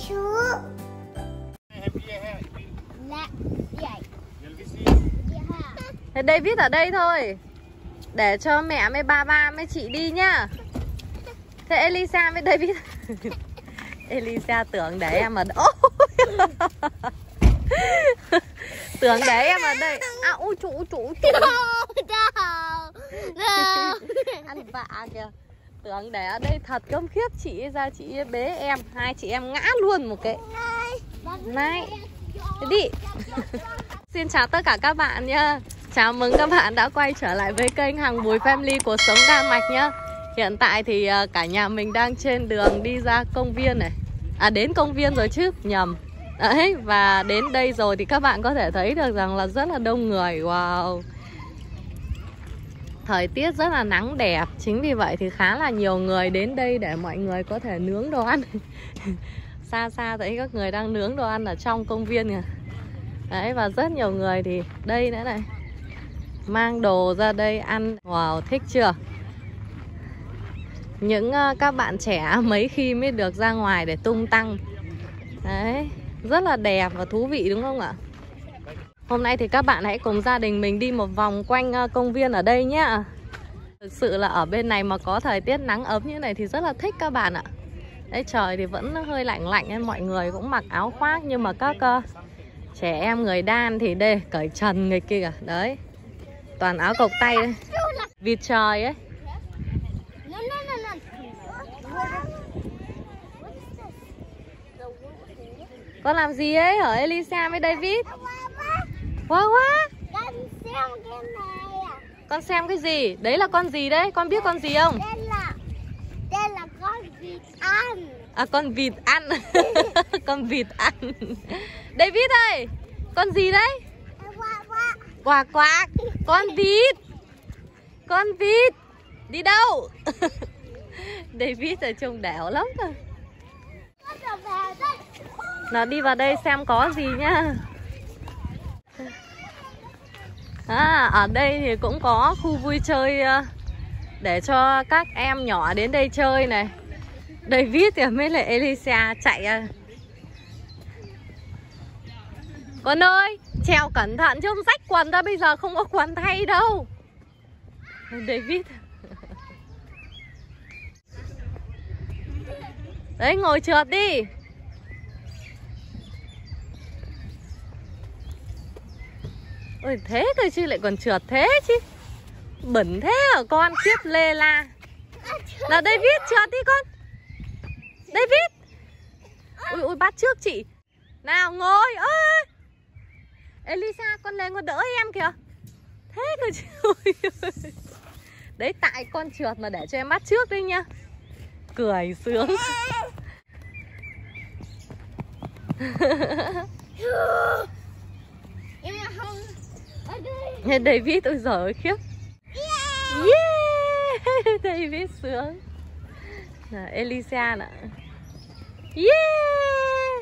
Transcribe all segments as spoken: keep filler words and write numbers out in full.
Thế David ở đây thôi. Để cho mẹ với ba ba với chị đi nhá. Thế Elisa với David. Elisa tưởng để em ở đâu. Tưởng để em ở đây. À ui chủ ui chủ chủ. Ăn vạ kìa. Tưởng để ở đây thật cơm khiếp. Chị ra chị bế em. Hai chị em ngã luôn một cái. Này thế đi. Xin chào tất cả các bạn nhá. Chào mừng các bạn đã quay trở lại với kênh Hằng Bùi Family Cuộc Sống Đan Mạch nhá. Hiện tại thì cả nhà mình đang trên đường đi ra công viên này. À đến công viên rồi chứ, nhầm. Đấy, và đến đây rồi thì các bạn có thể thấy được rằng là rất là đông người. Wow. Thời tiết rất là nắng đẹp. Chính vì vậy thì khá là nhiều người đến đây để mọi người có thể nướng đồ ăn. Xa xa thấy các người đang nướng đồ ăn ở trong công viên kìa. Đấy, và rất nhiều người thì đây nữa này, mang đồ ra đây ăn. Wow, thích chưa? Những uh, các bạn trẻ mấy khi mới được ra ngoài để tung tăng. Đấy, rất là đẹp và thú vị đúng không ạ? Hôm nay thì các bạn hãy cùng gia đình mình đi một vòng quanh uh, công viên ở đây nhá. Thực sự là ở bên này mà có thời tiết nắng ấm như này thì rất là thích các bạn ạ. Đấy, trời thì vẫn hơi lạnh lạnh nên mọi người cũng mặc áo khoác. Nhưng mà các uh, trẻ em người Đan thì đây cởi trần người kia kìa. Đấy, toàn áo cộc tay đây. Vịt trời ấy. Con làm gì ấy hả Elisa với David? Wow quá. Con xem cái này à. Con xem cái gì? Đấy là con gì đấy? Con biết con gì không? Đây là Đây là con vịt ăn. À con vịt ăn. Con vịt ăn. David ơi, con gì đấy? Quack quack. Quack quack. Con vịt. Con vịt. Đi đâu? David ở trông đẻo lắm rồi. Nào đi vào đây xem có gì nhá. À, ở đây thì cũng có khu vui chơi để cho các em nhỏ đến đây chơi này. David thì mới lại Elisa chạy. Con ơi, trèo cẩn thận chứ không rách quần ra, bây giờ không có quần thay đâu. David. Đấy, ngồi trượt đi. Ôi thế thôi chứ lại còn trượt thế chứ. Bẩn thế hả con, khiếp lê la. Nào David trượt đi con. David. Ui ui bắt trước chị. Nào ngồi. Ơi Elisa con lên con đỡ em kìa. Thế cơ chứ. Đấy tại con trượt mà để cho em bắt trước đấy nhá. Cười sướng. David ôi giời ơi khiếp. Yeah. David sướng. Là Elisa nè. Yeah.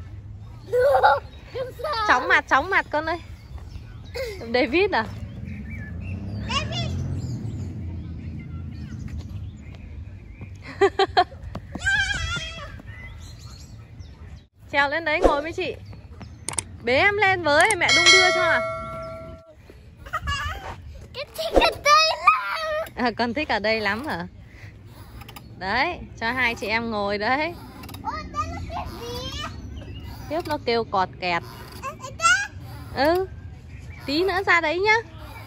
Chóng mặt chóng mặt con ơi. David à. David. Trèo lên đấy ngồi với chị. Bế em lên với, mẹ đung đưa cho à. À, con thích ở đây lắm hả? Đấy, cho hai chị em ngồi đấy. Tiếp nó kêu cọt kẹt. Ừ, tí nữa ra đấy nhá.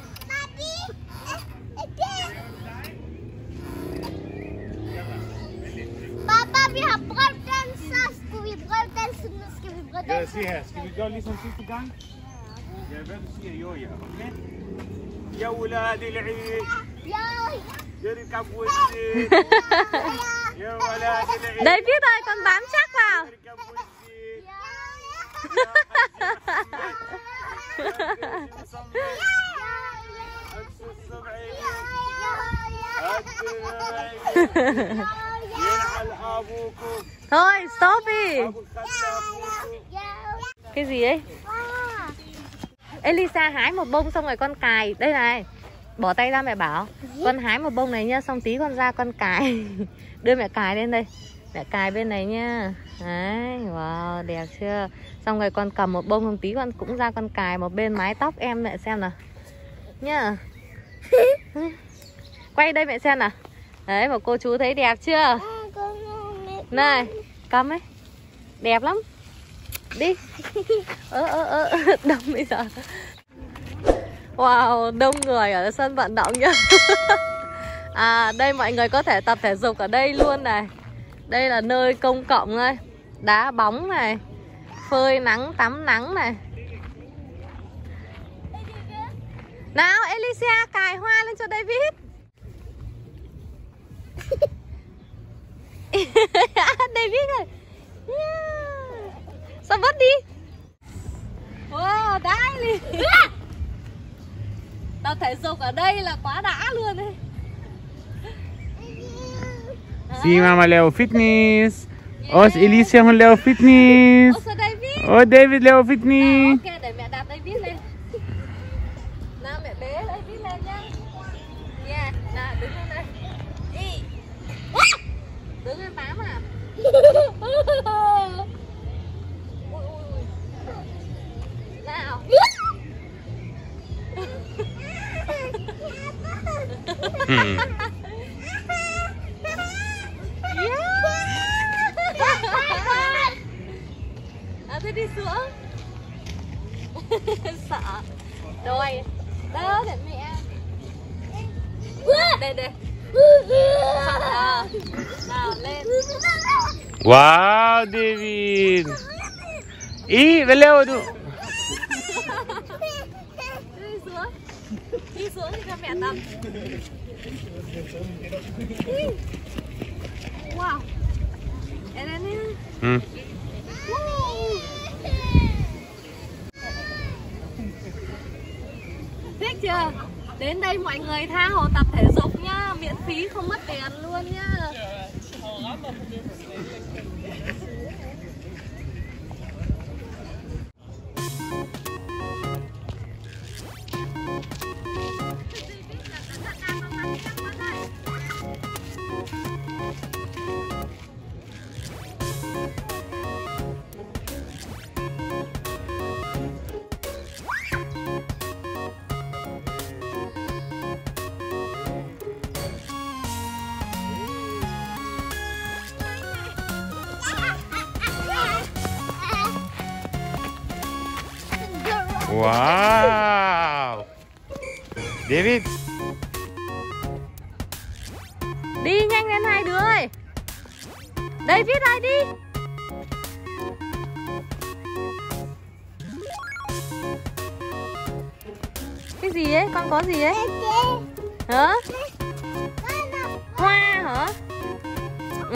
Papa, vi har bröllopsdansa. Ska vi bröllopsdansa nu? Ska vi bröllopsdansa? Ja, se här. Ska vi gå liksom sista gång? Jag vill se Joja, okej? يا ولاد العيد يركب والزيت يا ولاد العيد. David ơi, con bám chắc vào. Thôi stop đi. Cái gì ấy? Elisa hái một bông xong rồi con cài. Đây này. Bỏ tay ra mẹ bảo. Con hái một bông này nhá. Xong tí con ra con cài. Đưa mẹ cài lên đây. Mẹ cài bên này nha. Đấy, wow, đẹp chưa? Xong rồi con cầm một bông hồng tí, con cũng ra con cài một bên mái tóc em mẹ xem nào. Nhá. Quay đây mẹ xem nào. Đấy, mà cô chú thấy đẹp chưa? Này, cầm ấy. Đẹp lắm. Đi. Ơ ơ ơ, đông bây giờ. Wow, đông người ở sân vận động nhá. À, đây mọi người có thể tập thể dục ở đây luôn này. Đây là nơi công cộng đây. Đá bóng này, phơi nắng, tắm nắng này. Nào, Alicia cài hoa lên cho David. David ơi. Yeah. Sao vứt đi. Wow, đái đi. Tập thể dục ở đây là quá đã luôn đấy. Sí, mamá, Leo Fitness. Os Alicia con Leo Fitness. Ôi, David. Oh, David Leo Fitness. À, ok, để mẹ đặt David lên. Nào, mẹ bế David lên nhá. Yeah, nào, đứng lên đây. Đi. Đứng lên bám à. Ui, ui, ui. Nào. Hmm. À, thế đi xuống. Sợ. Rồi. Đó, để mẹ. Đây, đây. À, nào, lên. Wow, David. Y, ve Leo du. Đi xuống. Đi xuống thì cho mẹ tập. Wow. Em đây nè. Hmm. Thích chưa? Đến đây mọi người tha hồ tập thể dục nhá, miễn phí không mất tiền luôn nhá. Wow. David. Đi nhanh lên hai đứa ơi. David ơi đi. Cái gì ấy? Con có gì ấy? Hả? Hoa hả? Ừ.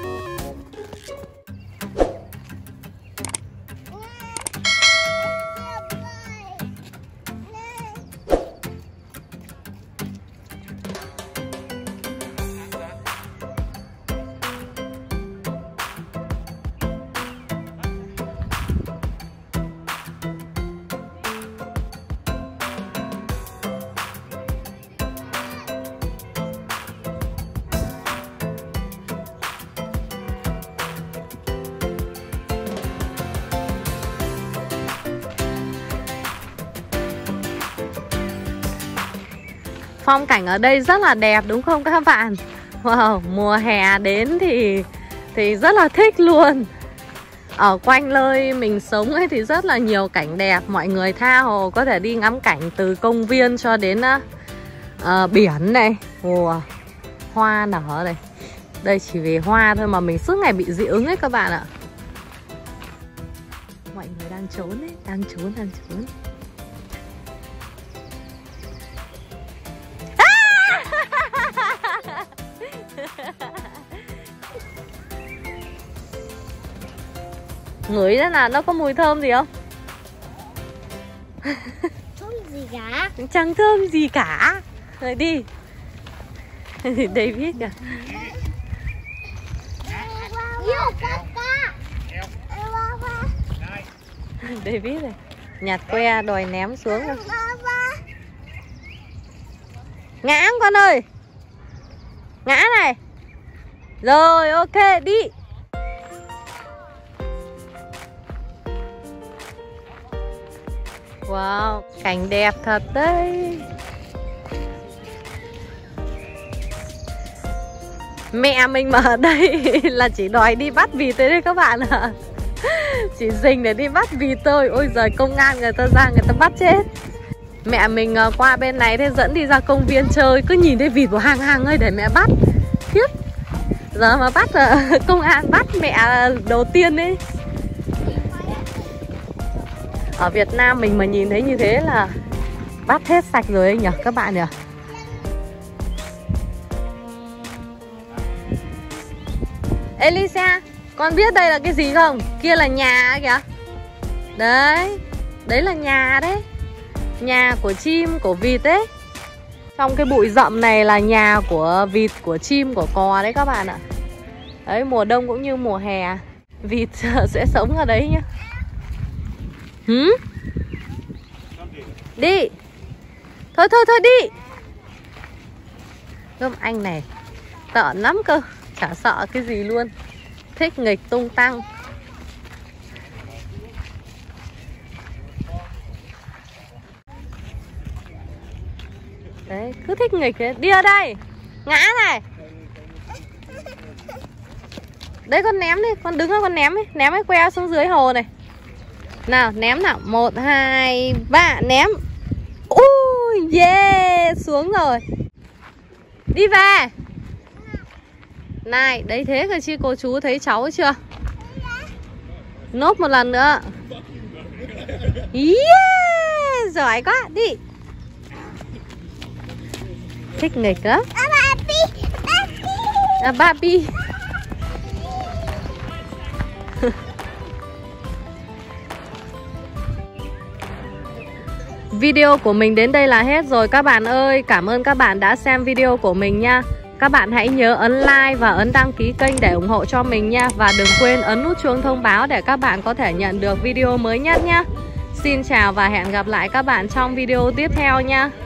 Phong cảnh ở đây rất là đẹp đúng không các bạn? Wow, mùa hè đến thì thì rất là thích luôn. Ở quanh nơi mình sống ấy thì rất là nhiều cảnh đẹp. Mọi người tha hồ có thể đi ngắm cảnh từ công viên cho đến uh, biển này. Wow, hoa nở này. Đây chỉ về hoa thôi mà mình suốt ngày bị dị ứng ấy các bạn ạ. Mọi người đang trốn ấy, đang trốn, đang trốn. Ngửi ra là nó có mùi thơm gì không? Thơm gì cả. Chẳng thơm gì cả. Rồi đi. David kìa. David này nhặt que đòi ném xuống rồi. Ngã con ơi. Ngã này. Rồi ok đi. Wow, cảnh đẹp thật đấy. Mẹ mình mà ở đây là chỉ đòi đi bắt vịt thôi đấy các bạn ạ. À. Chỉ dình để đi bắt vịt thôi. Ôi giời, công an người ta ra người ta bắt chết. Mẹ mình qua bên này thế dẫn đi ra công viên chơi, cứ nhìn thấy vịt của hàng hàng ơi để mẹ bắt. Khiếp. Giờ mà bắt công an bắt mẹ đầu tiên ấy. Ở Việt Nam mình mà nhìn thấy như thế là bắt hết sạch rồi ấy nhỉ các bạn nhỉ. Elisa, con biết đây là cái gì không? Kia là nhà kìa. Đấy, đấy là nhà đấy. Nhà của chim, của vịt đấy. Trong cái bụi rậm này là nhà của vịt, của chim, của cò đấy các bạn ạ. Đấy, mùa đông cũng như mùa hè vịt sẽ sống ở đấy nhá. Hử? Đi. Thôi thôi thôi đi. Gươm anh này tợn lắm cơ, chả sợ cái gì luôn. Thích nghịch tung tăng. Đấy, cứ thích nghịch ấy. Đi ở đây. Ngã này. Đấy con ném đi, con đứng đó con ném ấy. Ném cái que xuống dưới hồ này. Nào, ném nào. Một, hai, ba, ném. Ui, yeah, xuống rồi. Đi về. Này, đấy thế cơ chứ cô chú thấy cháu chưa? Nốt một lần nữa. Yeah, giỏi quá, đi. Thích nghịch á. À, Barbie. Video của mình đến đây là hết rồi các bạn ơi. Cảm ơn các bạn đã xem video của mình nha. Các bạn hãy nhớ ấn like và ấn đăng ký kênh để ủng hộ cho mình nha. Và đừng quên ấn nút chuông thông báo để các bạn có thể nhận được video mới nhất nhé. Xin chào và hẹn gặp lại các bạn trong video tiếp theo nha.